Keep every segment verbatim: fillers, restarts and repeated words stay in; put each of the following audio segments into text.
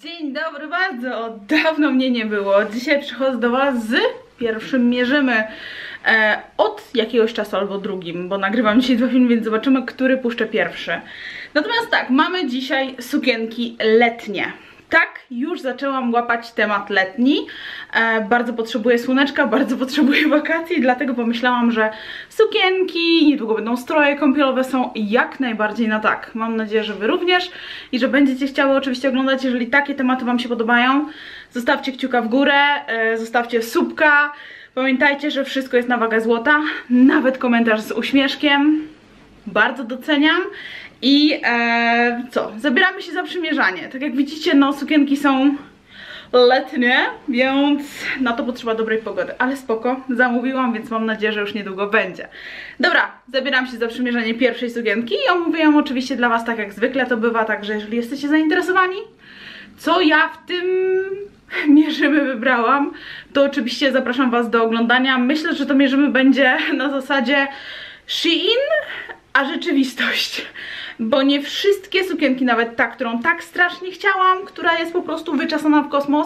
Dzień dobry bardzo, dawno mnie nie było. Dzisiaj przychodzę do was z pierwszym mierzymy e, od jakiegoś czasu albo drugim, bo nagrywam dzisiaj dwa filmy, więc zobaczymy, który puszczę pierwszy. Natomiast tak, mamy dzisiaj sukienki letnie. Tak, już zaczęłam łapać temat letni. E, bardzo potrzebuję słoneczka, bardzo potrzebuję wakacji, dlatego pomyślałam, że sukienki, niedługo będą stroje kąpielowe, są jak najbardziej na tak. Mam nadzieję, że wy również i że będziecie chciały oczywiście oglądać. Jeżeli takie tematy wam się podobają, zostawcie kciuka w górę, e, zostawcie subka. Pamiętajcie, że wszystko jest na wagę złota, nawet komentarz z uśmieszkiem. Bardzo doceniam. I e, co? Zabieramy się za przymierzanie. Tak jak widzicie, no sukienki są letnie, więc na to potrzeba dobrej pogody. Ale spoko, zamówiłam, więc mam nadzieję, że już niedługo będzie. Dobra, zabieram się za przymierzanie pierwszej sukienki i omówię ją oczywiście dla was tak jak zwykle to bywa, także jeżeli jesteście zainteresowani, co ja w tym mierzymy wybrałam, to oczywiście zapraszam was do oglądania. Myślę, że to mierzymy będzie na zasadzie Shein, a rzeczywistość. Bo nie wszystkie sukienki, nawet ta, którą tak strasznie chciałam, która jest po prostu wyczesana w kosmos,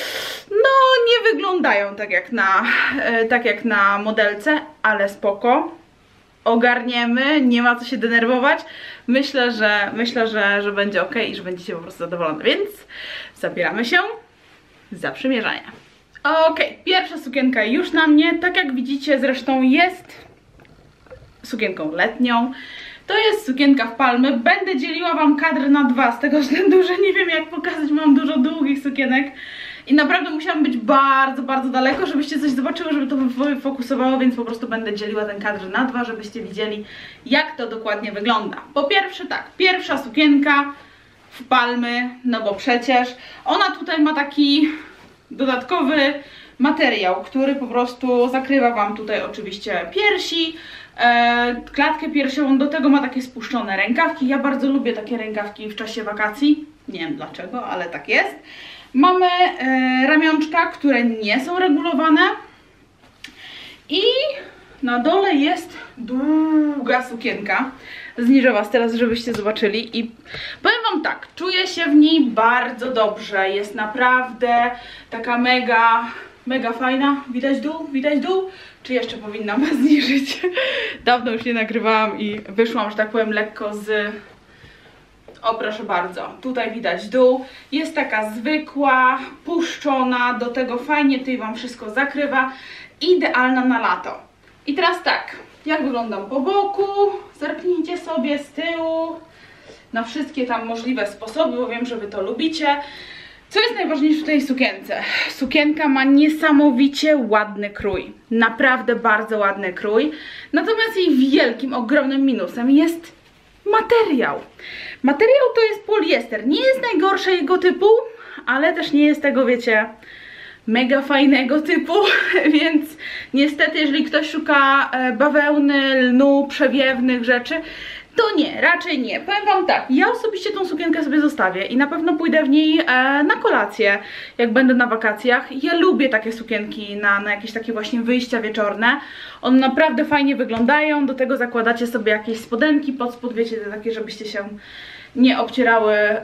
no nie wyglądają tak jak na, e, tak jak na modelce, ale spoko. Ogarniemy, nie ma co się denerwować. Myślę, że, myślę, że, że będzie ok i że będziecie po prostu zadowolone, więc zabieramy się za przymierzanie. Ok, pierwsza sukienka już na mnie, tak jak widzicie zresztą jest sukienką letnią. To jest sukienka w palmy. Będę dzieliła wam kadr na dwa z tego względu, że nie wiem jak pokazać, mam dużo długich sukienek i naprawdę musiałam być bardzo, bardzo daleko, żebyście coś zobaczyły, żeby to wyfokusowało, więc po prostu będę dzieliła ten kadr na dwa, żebyście widzieli jak to dokładnie wygląda. Po pierwsze tak, pierwsza sukienka w palmy, no bo przecież ona tutaj ma taki dodatkowy materiał, który po prostu zakrywa wam tutaj oczywiście piersi, e, klatkę piersiową, do tego ma takie spuszczone rękawki. Ja bardzo lubię takie rękawki w czasie wakacji, nie wiem dlaczego, ale tak jest. Mamy e, ramionczka, które nie są regulowane i na dole jest długa sukienka. Zniżę was teraz, żebyście zobaczyli i powiem wam tak, czuję się w niej bardzo dobrze, jest naprawdę taka mega, mega fajna. Widać dół? Widać dół? Czy jeszcze powinnam zniżyć? Dawno już nie nagrywałam i wyszłam, że tak powiem, lekko z... O, proszę bardzo, tutaj widać dół, jest taka zwykła, puszczona, do tego fajnie tutaj wam wszystko zakrywa, idealna na lato. I teraz tak, jak wyglądam po boku, zerknijcie sobie z tyłu, na wszystkie tam możliwe sposoby, bo wiem, że wy to lubicie. Co jest najważniejsze w tej sukience? Sukienka ma niesamowicie ładny krój, naprawdę bardzo ładny krój, natomiast jej wielkim, ogromnym minusem jest materiał. Materiał to jest poliester, nie jest najgorsze jego typu, ale też nie jest tego, wiecie, mega fajnego typu, więc niestety jeżeli ktoś szuka bawełny, lnu, przewiewnych rzeczy, to nie, raczej nie. Powiem wam tak, ja osobiście tą sukienkę sobie zostawię i na pewno pójdę w niej e, na kolację, jak będę na wakacjach. Ja lubię takie sukienki na, na jakieś takie właśnie wyjścia wieczorne. One naprawdę fajnie wyglądają, do tego zakładacie sobie jakieś spodenki pod spód, wiecie, te takie, żebyście się nie obcierały e,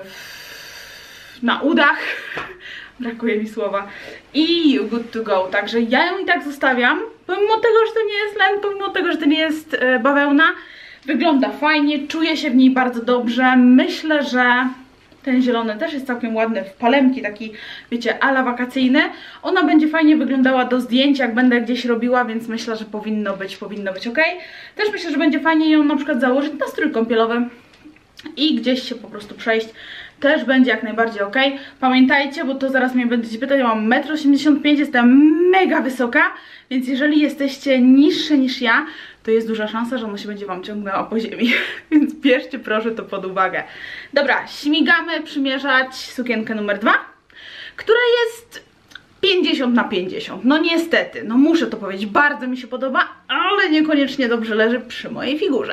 w, na udach. Brakuje mi słowa. I you good to go. Także ja ją i tak zostawiam, pomimo tego, że to nie jest len, pomimo tego, że to nie jest e, bawełna. Wygląda fajnie, czuję się w niej bardzo dobrze. Myślę, że ten zielony też jest całkiem ładny, w palemki, taki, wiecie, ala wakacyjny. Ona będzie fajnie wyglądała do zdjęć, jak będę gdzieś robiła, więc myślę, że powinno być, powinno być ok. Też myślę, że będzie fajnie ją na przykład założyć na strój kąpielowy i gdzieś się po prostu przejść. Też będzie jak najbardziej ok. Pamiętajcie, bo to zaraz mnie będziecie pytać, ja mam metr osiemdziesiąt pięć, jestem mega wysoka, więc jeżeli jesteście niższe niż ja, to jest duża szansa, że ona się będzie wam ciągnęła po ziemi. Więc bierzcie proszę to pod uwagę. Dobra, śmigamy przymierzać sukienkę numer dwa, która jest pięćdziesiąt na pięćdziesiąt. No niestety, no muszę to powiedzieć, bardzo mi się podoba, ale niekoniecznie dobrze leży przy mojej figurze.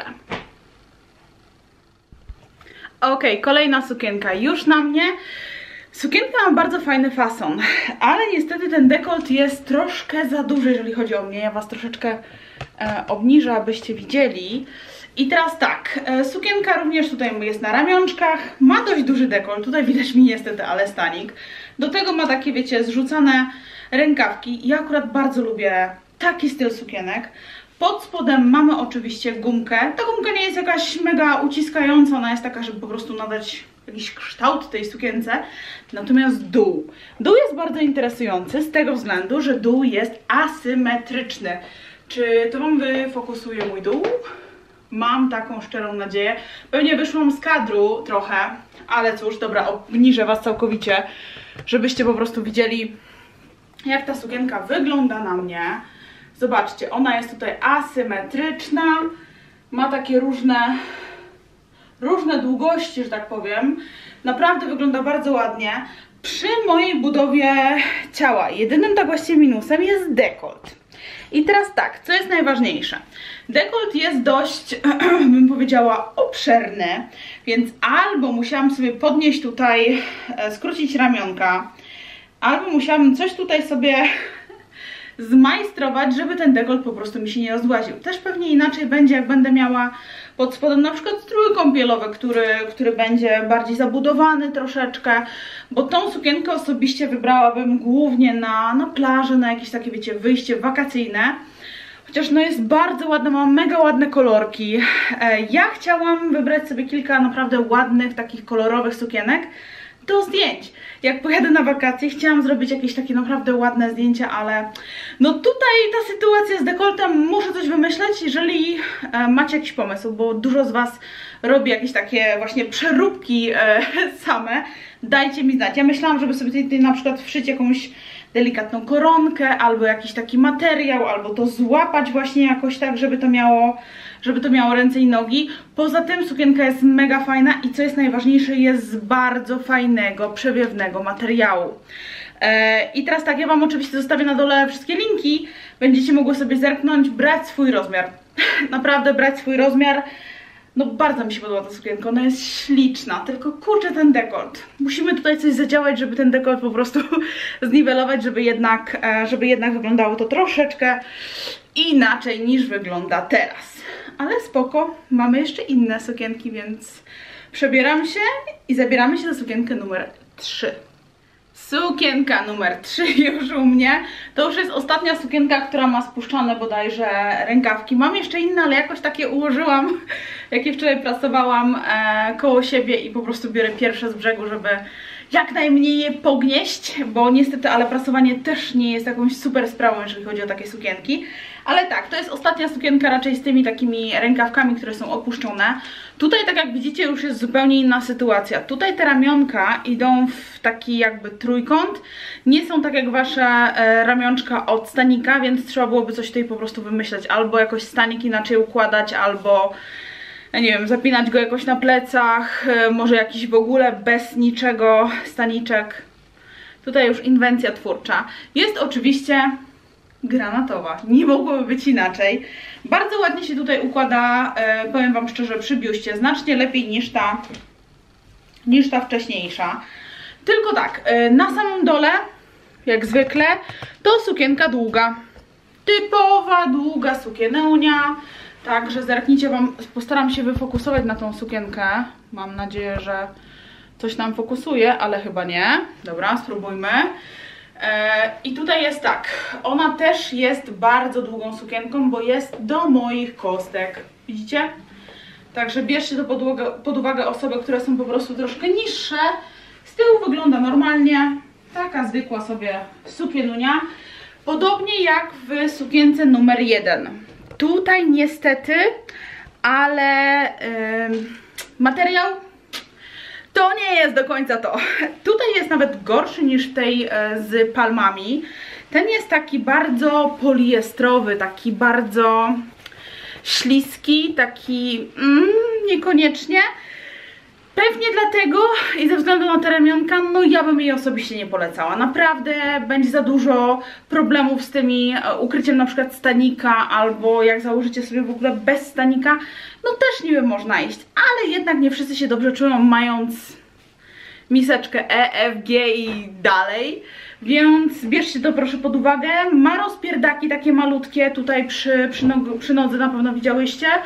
Ok, kolejna sukienka już na mnie. Sukienka ma bardzo fajny fason, ale niestety ten dekolt jest troszkę za duży, jeżeli chodzi o mnie. Ja was troszeczkę e, obniżę, abyście widzieli. I teraz tak, sukienka również tutaj jest na ramionczkach, ma dość duży dekolt, tutaj widać mi niestety, ale stanik. Do tego ma takie, wiecie, zrzucane rękawki. Ja akurat bardzo lubię taki styl sukienek. Pod spodem mamy oczywiście gumkę. Ta gumka nie jest jakaś mega uciskająca, ona jest taka, żeby po prostu nadać jakiś kształt tej sukience. Natomiast dół. Dół jest bardzo interesujący z tego względu, że dół jest asymetryczny. Czy to wam wyfokusuje mój dół? Mam taką szczerą nadzieję. Pewnie wyszłam z kadru trochę, ale cóż, dobra, obniżę was całkowicie, żebyście po prostu widzieli, jak ta sukienka wygląda na mnie. Zobaczcie, ona jest tutaj asymetryczna, ma takie różne, różne długości, że tak powiem. Naprawdę wygląda bardzo ładnie. Przy mojej budowie ciała jedynym tak właściwie minusem jest dekolt. I teraz tak, co jest najważniejsze? Dekolt jest dość, bym powiedziała, obszerny, więc albo musiałam sobie podnieść tutaj, skrócić ramionka, albo musiałam coś tutaj sobie zmajstrować, żeby ten dekolt po prostu mi się nie rozłaził. Też pewnie inaczej będzie, jak będę miała pod spodem na przykład strój kąpielowy, który, który będzie bardziej zabudowany troszeczkę, bo tą sukienkę osobiście wybrałabym głównie na, na plażę, na jakieś takie, wiecie, wyjście wakacyjne. Chociaż no jest bardzo ładna, ma mega ładne kolorki. Ja chciałam wybrać sobie kilka naprawdę ładnych, takich kolorowych sukienek do zdjęć. Jak pojadę na wakacje, chciałam zrobić jakieś takie naprawdę ładne zdjęcia, ale no tutaj ta sytuacja z dekoltem, muszę coś wymyśleć, jeżeli e, macie jakiś pomysł, bo dużo z was robi jakieś takie właśnie przeróbki e, same, dajcie mi znać. Ja myślałam, żeby sobie tutaj na przykład wszyć jakąś delikatną koronkę, albo jakiś taki materiał, albo to złapać właśnie jakoś tak, żeby to miało, żeby to miało ręce i nogi. Poza tym sukienka jest mega fajna i co jest najważniejsze, jest z bardzo fajnego, przewiewnego materiału. E, I teraz tak, ja wam oczywiście zostawię na dole wszystkie linki, będziecie mogły sobie zerknąć, brać swój rozmiar. Naprawdę brać swój rozmiar. No bardzo mi się podoba ta sukienka, ona jest śliczna, tylko kurczę ten dekolt. Musimy tutaj coś zadziałać, żeby ten dekolt po prostu zniwelować, żeby jednak, żeby jednak wyglądało to troszeczkę inaczej niż wygląda teraz. Ale spoko, mamy jeszcze inne sukienki, więc przebieram się i zabieramy się za sukienkę numer trzy. Sukienka numer trzy już u mnie. To już jest ostatnia sukienka, która ma spuszczone bodajże rękawki. Mam jeszcze inne, ale jakoś takie ułożyłam, jakie wczoraj prasowałam e, koło siebie i po prostu biorę pierwsze z brzegu, żeby jak najmniej je pognieść, bo niestety, ale prasowanie też nie jest jakąś super sprawą, jeżeli chodzi o takie sukienki. Ale tak, to jest ostatnia sukienka raczej z tymi takimi rękawkami, które są opuszczone. Tutaj, tak jak widzicie, już jest zupełnie inna sytuacja. Tutaj te ramionka idą w taki jakby trójkąt. Nie są tak jak wasze e, ramionczka od stanika, więc trzeba byłoby coś tutaj po prostu wymyśleć. Albo jakoś stanik inaczej układać, albo nie wiem, zapinać go jakoś na plecach, e, może jakiś w ogóle bez niczego staniczek. Tutaj już inwencja twórcza. Jest oczywiście granatowa, nie mogłoby być inaczej. Bardzo ładnie się tutaj układa, e, powiem wam szczerze, przy biuście, znacznie lepiej niż ta, niż ta wcześniejsza. Tylko tak, e, na samym dole, jak zwykle, to sukienka długa. Typowa, długa sukienełnia. Także zerknijcie wam, postaram się wyfokusować na tą sukienkę. Mam nadzieję, że coś nam fokusuje, ale chyba nie. Dobra, spróbujmy. I tutaj jest tak, ona też jest bardzo długą sukienką, bo jest do moich kostek, widzicie? Także bierzcie to pod uwagę, pod uwagę osoby, które są po prostu troszkę niższe. Z tyłu wygląda normalnie, taka zwykła sobie sukienunia. Podobnie jak w sukience numer jeden. Tutaj niestety, ale yy, materiał to nie jest do końca to. Tutaj jest nawet gorszy niż tej z palmami. Ten jest taki bardzo poliestrowy, taki bardzo śliski, taki mm, niekoniecznie. Pewnie dlatego i ze względu na te ramionka, no ja bym jej osobiście nie polecała. Naprawdę będzie za dużo problemów z tymi ukryciem na przykład stanika, albo jak założycie sobie w ogóle bez stanika, no też niby można iść, ale jednak nie wszyscy się dobrze czują, mając miseczkę E, F, G i dalej, więc bierzcie to proszę pod uwagę. Ma rozpierdaki takie malutkie tutaj przy, przy, nog przy nodze, na pewno widziałyście.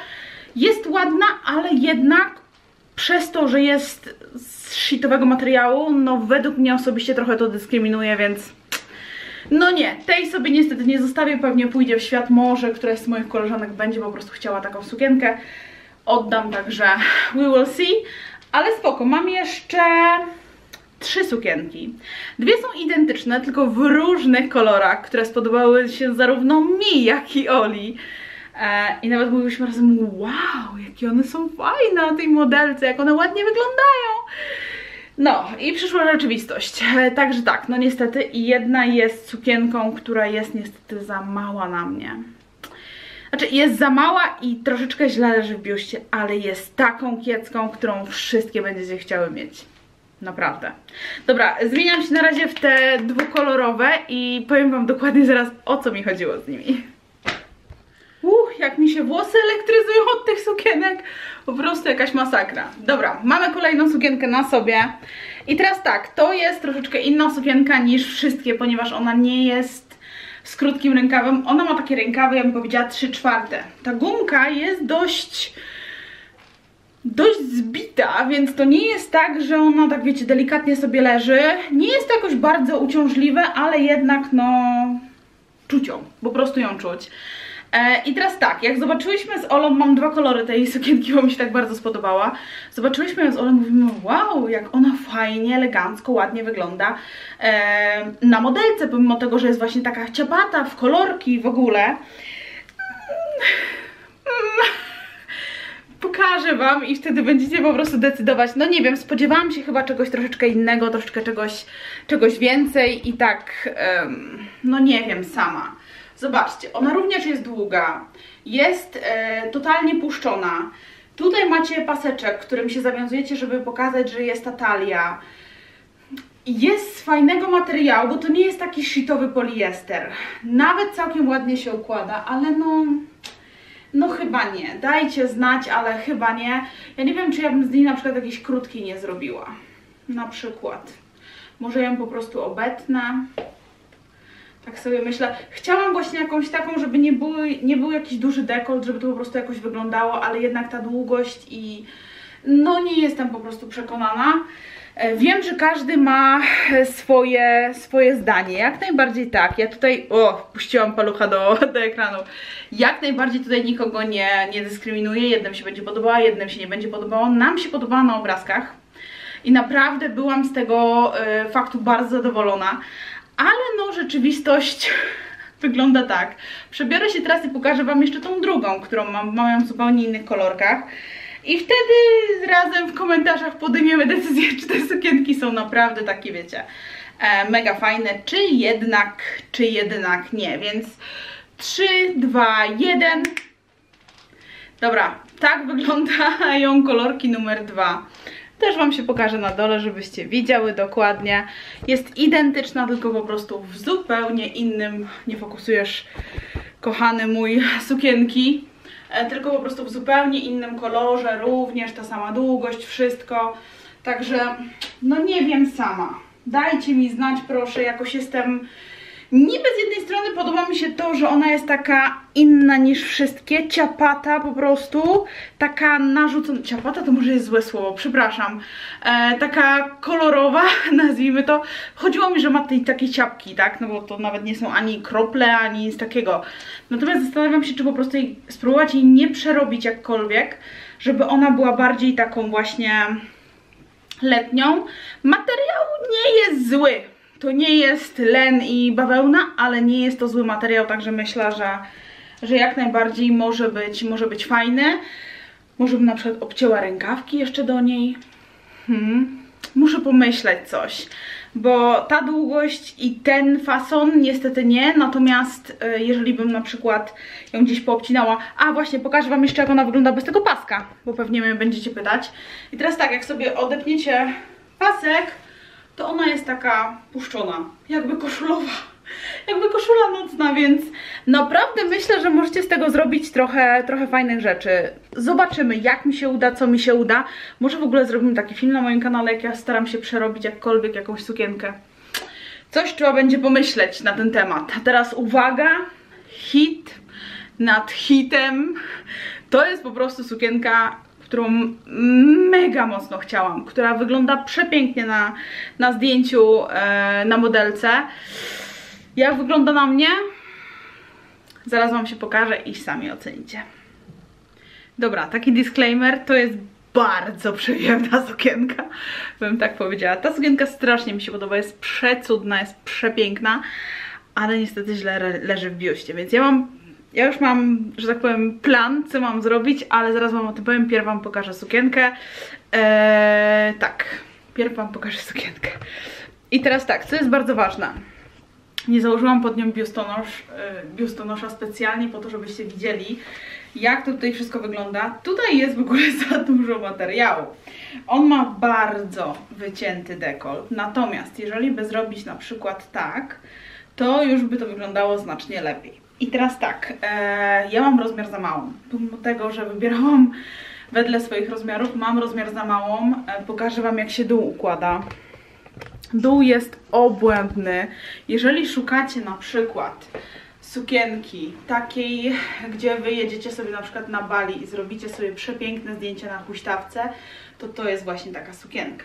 jest ładna, ale jednak przez to, że jest z shitowego materiału, no według mnie osobiście trochę to dyskryminuje, więc no nie, tej sobie niestety nie zostawię, pewnie pójdzie w świat, może któraś z moich koleżanek będzie po prostu chciała taką sukienkę, oddam, także we will see, ale spoko, mam jeszcze trzy sukienki. Dwie są identyczne, tylko w różnych kolorach, które spodobały się zarówno mi, jak i Oli. E, I nawet mówiliśmy razem, wow, jakie one są fajne na tej modelce, jak one ładnie wyglądają. No i przyszła rzeczywistość. E, także tak, no niestety jedna jest sukienką, która jest niestety za mała na mnie. Znaczy jest za mała i troszeczkę źle leży w biuście, ale jest taką kiecką, którą wszystkie będziecie chciały mieć. Naprawdę. Dobra, zmieniam się na razie w te dwukolorowe i powiem wam dokładnie zaraz, o co mi chodziło z nimi. Uch, jak mi się włosy elektryzują od tych sukienek. Po prostu jakaś masakra. Dobra, mamy kolejną sukienkę na sobie. I teraz tak, to jest troszeczkę inna sukienka niż wszystkie, ponieważ ona nie jest z krótkim rękawem. Ona ma takie rękawy, ja bym powiedziała trzy czwarte. Ta gumka jest dość... dość zbita, więc to nie jest tak, że ona tak wiecie delikatnie sobie leży. Nie jest to jakoś bardzo uciążliwe, ale jednak no czuć ją, po prostu ją czuć. E, I teraz tak, jak zobaczyłyśmy z Olą, mam dwa kolory tej sukienki, bo mi się tak bardzo spodobała. Zobaczyłyśmy ją z Olą, mówimy, wow, jak ona fajnie, elegancko, ładnie wygląda e, na modelce, pomimo tego, że jest właśnie taka ciapata w kolorki w ogóle. Pokażę wam i wtedy będziecie po prostu decydować. No nie wiem, spodziewałam się chyba czegoś troszeczkę innego, troszeczkę czegoś, czegoś więcej i tak, um, no nie wiem sama. Zobaczcie, ona również jest długa, jest e, totalnie puszczona. Tutaj macie paseczek, którym się zawiązujecie, żeby pokazać, że jest ta talia. Jest z fajnego materiału, bo to nie jest taki shitowy poliester. Nawet całkiem ładnie się układa, ale no... No chyba nie, dajcie znać, ale chyba nie. Ja nie wiem, czy ja bym z niej na przykład jakiejś krótkiej nie zrobiła. Na przykład. Może ją po prostu obetnę. Tak sobie myślę. Chciałam właśnie jakąś taką, żeby nie, były, nie był jakiś duży dekolt, żeby to po prostu jakoś wyglądało, ale jednak ta długość i... No nie jestem po prostu przekonana. Wiem, że każdy ma swoje, swoje zdanie, jak najbardziej tak, ja tutaj, o, puściłam palucha do, do ekranu, jak najbardziej tutaj nikogo nie, nie dyskryminuję, jednym się będzie podobała, jednym się nie będzie podobało, nam się podobała na obrazkach i naprawdę byłam z tego y, faktu bardzo zadowolona, ale no rzeczywistość wygląda tak. Przebiorę się teraz i pokażę wam jeszcze tą drugą, którą mam, mam ją w zupełnie innych kolorkach. I wtedy razem w komentarzach podejmiemy decyzję, czy te sukienki są naprawdę takie, wiecie, e, mega fajne, czy jednak, czy jednak nie, więc trzy, dwa, jeden. Dobra, tak wyglądają kolorki numer dwa. Też wam się pokażę na dole, żebyście widziały dokładnie. Jest identyczna, tylko po prostu w zupełnie innym, nie fokusujesz, kochany mój, sukienki. Tylko po prostu w zupełnie innym kolorze, również ta sama długość, wszystko. Także, no nie wiem sama. Dajcie mi znać proszę, jakoś jestem... Niby z jednej strony podoba mi się to, że ona jest taka inna niż wszystkie, ciapata po prostu, taka narzucona, ciapata to może jest złe słowo, przepraszam, e, taka kolorowa, nazwijmy to. Chodziło mi, że ma tej takiej ciapki, tak, no bo to nawet nie są ani krople, ani nic takiego. Natomiast zastanawiam się, czy po prostu jej, spróbować jej nie przerobić jakkolwiek, żeby ona była bardziej taką właśnie letnią. Materiał nie jest zły. To nie jest len i bawełna, ale nie jest to zły materiał, także myślę, że, że jak najbardziej może być, może być fajny. Może bym na przykład obcięła rękawki jeszcze do niej. Hmm. Muszę pomyśleć coś, bo ta długość i ten fason niestety nie, natomiast y, jeżeli bym na przykład ją gdzieś poobcinała, a właśnie pokażę wam jeszcze jak ona wygląda bez tego paska, bo pewnie mnie będziecie pytać. I teraz tak, jak sobie odepniecie pasek, to ona jest taka puszczona, jakby koszulowa, jakby koszula nocna, więc naprawdę myślę, że możecie z tego zrobić trochę, trochę fajnych rzeczy. Zobaczymy, jak mi się uda, co mi się uda. Może w ogóle zrobimy taki film na moim kanale, jak ja staram się przerobić jakkolwiek jakąś sukienkę. Coś trzeba będzie pomyśleć na ten temat. A teraz uwaga, hit nad hitem. To jest po prostu sukienka, którą mega mocno chciałam, która wygląda przepięknie na, na zdjęciu e, na modelce. Jak wygląda na mnie? Zaraz wam się pokażę i sami ocenicie. Dobra, taki disclaimer, to jest bardzo przyjemna sukienka, bym tak powiedziała. Ta sukienka strasznie mi się podoba, jest przecudna, jest przepiękna, ale niestety źle leży w biuście, więc ja mam, ja już mam, że tak powiem, plan, co mam zrobić, ale zaraz wam o tym powiem. Pierw wam pokażę sukienkę. Eee, tak, pierw wam pokażę sukienkę. I teraz tak, co jest bardzo ważne. Nie założyłam pod nią biustonosz, biustonosza specjalnie po to, żebyście widzieli, jak to tutaj wszystko wygląda. Tutaj jest w ogóle za dużo materiału. On ma bardzo wycięty dekolt, natomiast jeżeli by zrobić na przykład tak, to już by to wyglądało znacznie lepiej. I teraz tak, e, ja mam rozmiar za małą. Pomimo tego, że wybierałam wedle swoich rozmiarów, mam rozmiar za małą. E, pokażę wam, jak się dół układa. Dół jest obłędny. Jeżeli szukacie na przykład sukienki takiej, gdzie wy jedziecie sobie na przykład na Bali i zrobicie sobie przepiękne zdjęcia na huśtawce, to to jest właśnie taka sukienka.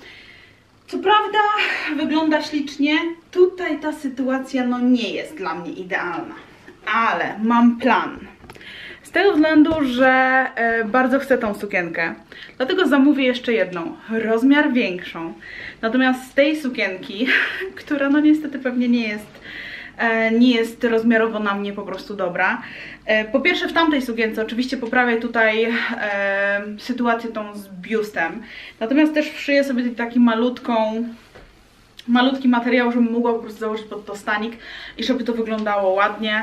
Co prawda wygląda ślicznie, tutaj ta sytuacja no nie jest dla mnie idealna, ale mam plan. Z tego względu, że e, bardzo chcę tą sukienkę, dlatego zamówię jeszcze jedną, rozmiar większą. Natomiast z tej sukienki, która no niestety pewnie nie jest, e, nie jest rozmiarowo na mnie po prostu dobra. E, po pierwsze w tamtej sukience oczywiście poprawię tutaj e, sytuację tą z biustem. Natomiast też wszyję sobie taki malutką, malutki materiał, żebym mogła po prostu założyć pod to stanik i żeby to wyglądało ładnie.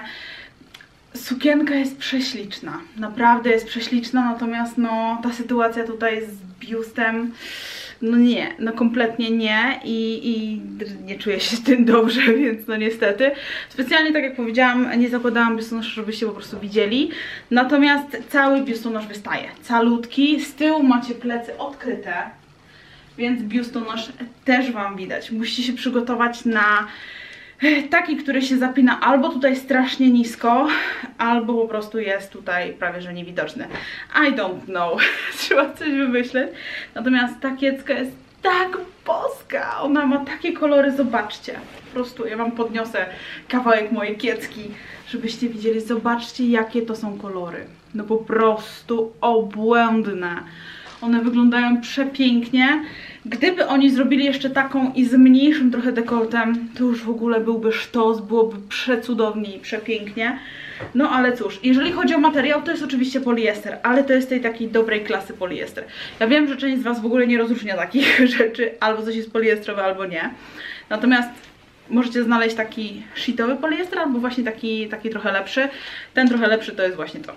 Sukienka jest prześliczna, naprawdę jest prześliczna, natomiast no ta sytuacja tutaj z biustem, no nie, no kompletnie nie i, i nie czuję się z tym dobrze, więc no niestety. Specjalnie, tak jak powiedziałam, nie zakładałam biustonosza, żebyście po prostu widzieli, natomiast cały biustonosz wystaje, calutki, z tyłu macie plecy odkryte, więc biustonosz też wam widać. Musicie się przygotować na taki, który się zapina albo tutaj strasznie nisko, albo po prostu jest tutaj prawie że niewidoczny. I don't know. Trzeba coś wymyśleć. Natomiast ta kiecka jest tak boska. Ona ma takie kolory, zobaczcie. Po prostu ja wam podniosę kawałek mojej kiecki, żebyście widzieli. Zobaczcie, jakie to są kolory. No po prostu obłędne. One wyglądają przepięknie. Gdyby oni zrobili jeszcze taką i z mniejszym trochę dekoltem, to już w ogóle byłby sztos, byłoby przecudownie i przepięknie. No ale cóż, jeżeli chodzi o materiał, to jest oczywiście poliester, ale to jest tej takiej dobrej klasy poliester. Ja wiem, że część z was w ogóle nie rozróżnia takich rzeczy, albo coś jest poliestrowe, albo nie. Natomiast możecie znaleźć taki sheetowy poliester, albo właśnie taki, taki trochę lepszy. Ten trochę lepszy to jest właśnie to.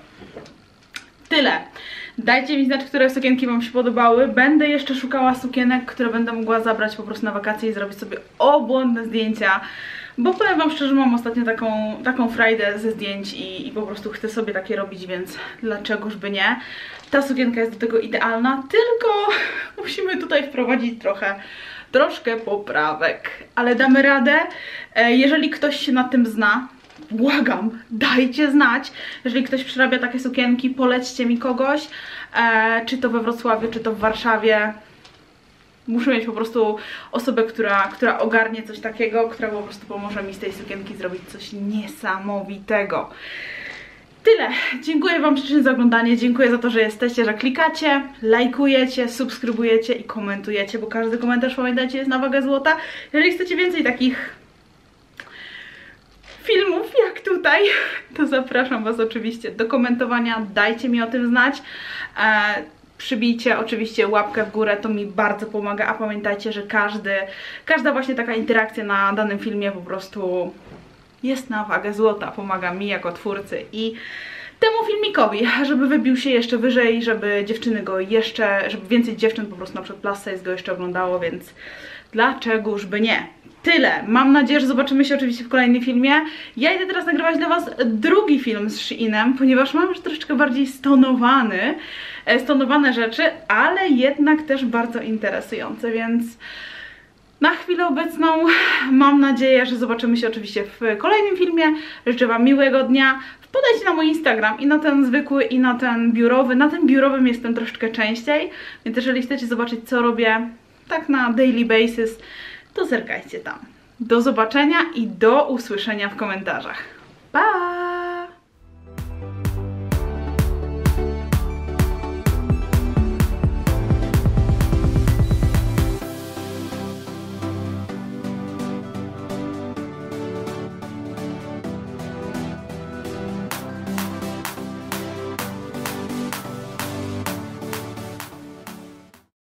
Tyle. Dajcie mi znać, które sukienki wam się podobały. Będę jeszcze szukała sukienek, które będę mogła zabrać po prostu na wakacje i zrobić sobie obłędne zdjęcia. Bo powiem wam szczerze, mam ostatnio taką, taką frajdę ze zdjęć i, i po prostu chcę sobie takie robić, więc dlaczegoż by nie. Ta sukienka jest do tego idealna, tylko musimy tutaj wprowadzić trochę, troszkę poprawek. Ale damy radę. Jeżeli ktoś się na tym zna, błagam, dajcie znać. Jeżeli ktoś przyrabia takie sukienki, polećcie mi kogoś, e, czy to we Wrocławiu, czy to w Warszawie. Muszę mieć po prostu osobę, która, która ogarnie coś takiego, która po prostu pomoże mi z tej sukienki zrobić coś niesamowitego. Tyle. Dziękuję wam ślicznie za oglądanie, dziękuję za to, że jesteście, że klikacie, lajkujecie, subskrybujecie i komentujecie, bo każdy komentarz, pamiętajcie, jest na wagę złota. Jeżeli chcecie więcej takich filmów jak tutaj, to zapraszam was oczywiście do komentowania, dajcie mi o tym znać. E, przybijcie oczywiście łapkę w górę, to mi bardzo pomaga, a pamiętajcie, że każdy, każda właśnie taka interakcja na danym filmie po prostu jest na wagę złota, pomaga mi jako twórcy i temu filmikowi, żeby wybił się jeszcze wyżej, żeby dziewczyny go jeszcze, żeby więcej dziewczyn po prostu na przykład plus size go jeszcze oglądało, więc dlaczegoż by nie. Tyle. Mam nadzieję, że zobaczymy się oczywiście w kolejnym filmie. Ja idę teraz nagrywać dla was drugi film z Sheinem, ponieważ mam już troszeczkę bardziej stonowany, stonowane rzeczy, ale jednak też bardzo interesujące, więc Na chwilę obecną mam nadzieję, że zobaczymy się oczywiście w kolejnym filmie. Życzę Wam miłego dnia. Wpadajcie na mój Instagram i na ten zwykły, i na ten biurowy. Na tym biurowym jestem troszeczkę częściej, więc jeżeli chcecie zobaczyć, co robię tak na daily basis, to zerkajcie tam. Do zobaczenia i do usłyszenia w komentarzach. Pa!